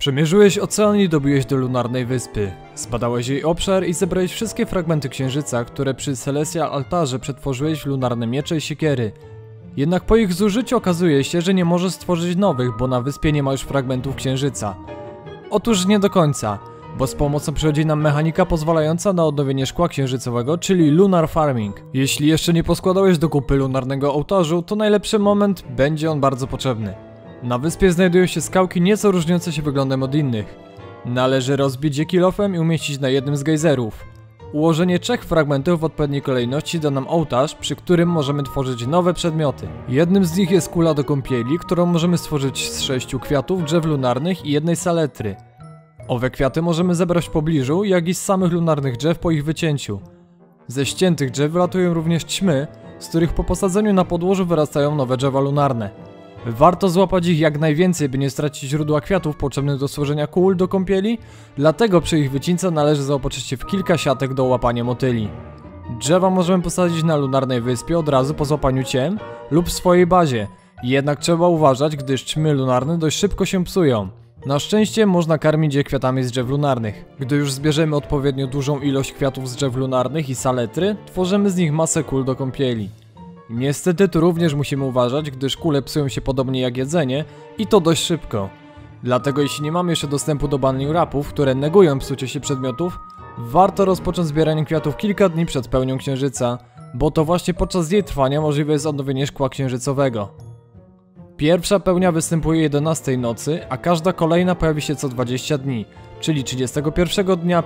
Przemierzyłeś ocean i dobiłeś do lunarnej wyspy. Zbadałeś jej obszar i zebrałeś wszystkie fragmenty księżyca, które przy Celestial Altarze przetworzyłeś w lunarne miecze i siekiery. Jednak po ich zużyciu okazuje się, że nie możesz stworzyć nowych, bo na wyspie nie ma już fragmentów księżyca. Otóż nie do końca, bo z pomocą przychodzi nam mechanika pozwalająca na odnowienie szkła księżycowego, czyli Lunar Farming. Jeśli jeszcze nie poskładałeś do kupy lunarnego ołtarzu, to najlepszy moment, będzie on bardzo potrzebny. Na wyspie znajdują się skałki nieco różniące się wyglądem od innych. Należy rozbić je kilofem i umieścić na jednym z gejzerów. Ułożenie 3 fragmentów w odpowiedniej kolejności da nam ołtarz, przy którym możemy tworzyć nowe przedmioty. Jednym z nich jest kula do kąpieli, którą możemy stworzyć z 6 kwiatów, drzew lunarnych i jednej saletry. Owe kwiaty możemy zebrać w pobliżu, jak i z samych lunarnych drzew po ich wycięciu. Ze ściętych drzew wylatują również ćmy, z których po posadzeniu na podłożu wyrastają nowe drzewa lunarne. Warto złapać ich jak najwięcej, by nie stracić źródła kwiatów potrzebnych do stworzenia kul do kąpieli, dlatego przy ich wycince należy zaopatrzyć się w kilka siatek do łapania motyli. Drzewa możemy posadzić na lunarnej wyspie od razu po złapaniu ciem lub w swojej bazie, jednak trzeba uważać, gdyż ćmy lunarne dość szybko się psują. Na szczęście można karmić je kwiatami z drzew lunarnych. Gdy już zbierzemy odpowiednio dużą ilość kwiatów z drzew lunarnych i saletry, tworzymy z nich masę kul do kąpieli. Niestety tu również musimy uważać, gdyż kule psują się podobnie jak jedzenie i to dość szybko. Dlatego jeśli nie mamy jeszcze dostępu do banning wrapów, które negują psucie się przedmiotów, warto rozpocząć zbieranie kwiatów kilka dni przed pełnią księżyca, bo to właśnie podczas jej trwania możliwe jest odnowienie szkła księżycowego. Pierwsza pełnia występuje 11 nocy, a każda kolejna pojawi się co 20 dni, czyli 31 dnia,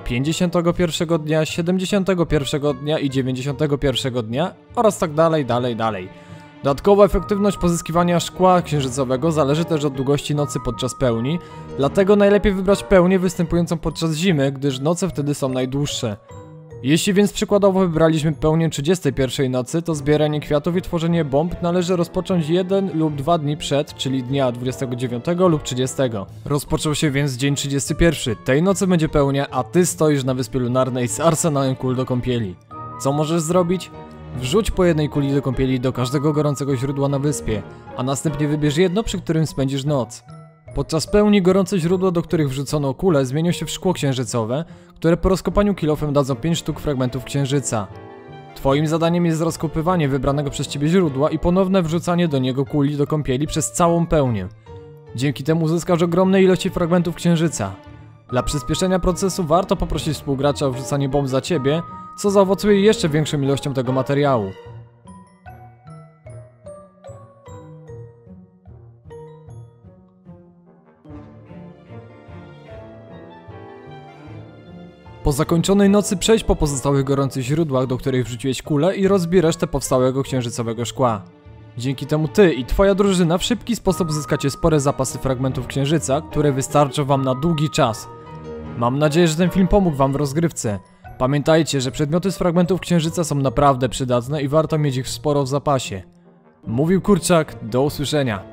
51 dnia, 71 dnia i 91 dnia oraz tak dalej. Dodatkowo efektywność pozyskiwania szkła księżycowego zależy też od długości nocy podczas pełni, dlatego najlepiej wybrać pełnię występującą podczas zimy, gdyż noce wtedy są najdłuższe. Jeśli więc przykładowo wybraliśmy pełnię 31 nocy, to zbieranie kwiatów i tworzenie bomb należy rozpocząć 1 lub 2 dni przed, czyli dnia 29 lub 30. Rozpoczął się więc dzień 31. Tej nocy będzie pełnia, a ty stoisz na wyspie lunarnej z arsenałem kul do kąpieli. Co możesz zrobić? Wrzuć po jednej kuli do kąpieli do każdego gorącego źródła na wyspie, a następnie wybierz jedno, przy którym spędzisz noc. Podczas pełni gorące źródła, do których wrzucono kule, zmienią się w szkło księżycowe, które po rozkopaniu kilofem dadzą 5 sztuk fragmentów księżyca. Twoim zadaniem jest rozkopywanie wybranego przez ciebie źródła i ponowne wrzucanie do niego kuli do kąpieli przez całą pełnię. Dzięki temu uzyskasz ogromne ilości fragmentów księżyca. Dla przyspieszenia procesu warto poprosić współgracza o wrzucanie bomb za ciebie, co zaowocuje jeszcze większą ilością tego materiału. Po zakończonej nocy przejdź po pozostałych gorących źródłach, do których wrzuciłeś kulę i rozbij resztę powstałego księżycowego szkła. Dzięki temu ty i twoja drużyna w szybki sposób uzyskacie spore zapasy fragmentów księżyca, które wystarczą wam na długi czas. Mam nadzieję, że ten film pomógł wam w rozgrywce. Pamiętajcie, że przedmioty z fragmentów księżyca są naprawdę przydatne i warto mieć ich sporo w zapasie. Mówił Kurczak, do usłyszenia.